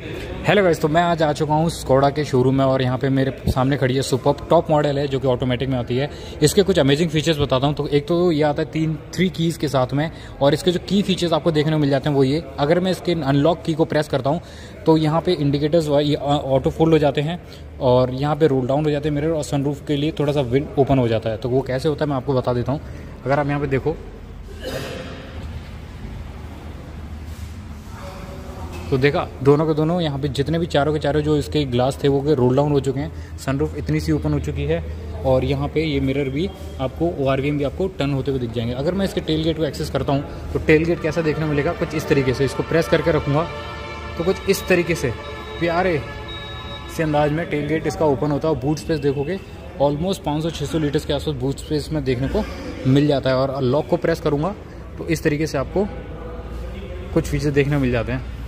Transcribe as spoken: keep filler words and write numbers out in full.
Hello guys, तो मैं आज आ चुका हूँ स्कोडा के शोरूम में और यहाँ पे मेरे सामने खड़ी है सुपर टॉप मॉडल है जो कि ऑटोमेटिक में आती है। इसके कुछ अमेजिंग फीचर्स बताता हूँ। तो एक तो ये आता है तीन थ्री कीज़ के साथ में, और इसके जो की फीचर्स आपको देखने को मिल जाते हैं वो ये, अगर मैं इसके अनलॉक की को प्रेस करता हूँ तो यहाँ पे इंडिकेटर्स ये ऑटो फोल्ड हो जाते हैं और यहाँ पे रोल डाउन हो जाते हैं मिरर, और सनरूफ के लिए थोड़ा सा विंड ओपन हो जाता है। तो वो कैसे होता है मैं आपको बता देता हूँ। अगर आप यहाँ पे देखो तो देखा, दोनों के दोनों यहाँ पे जितने भी चारों के चारों जो इसके ग्लास थे वो रोल डाउन हो चुके हैं, सनरूफ इतनी सी ओपन हो चुकी है, और यहाँ पे ये मिरर भी आपको ओ आर वी एम भी आपको टर्न होते हुए दिख जाएंगे। अगर मैं इसके टेल गेट को एक्सेस करता हूँ तो टेल गेट कैसा देखने को मिलेगा, कुछ इस तरीके से। इसको प्रेस करके रखूँगा तो कुछ इस तरीके से प्यारे से अंदाज में टेल गेट इसका ओपन होता है। और बूट स्पेस देखोगे ऑलमोस्ट पाँच सौ छः सौ लीटर्स के आसपास बूट स्पेस में देखने को मिल जाता है। और लॉक को प्रेस करूँगा तो इस तरीके से आपको कुछ फीचर देखने को मिल जाते हैं।